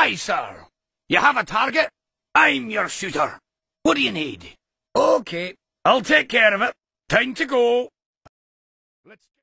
Aye, sir. You have a target? I'm your shooter. What do you need? Okay, I'll take care of it. Time to go. Let's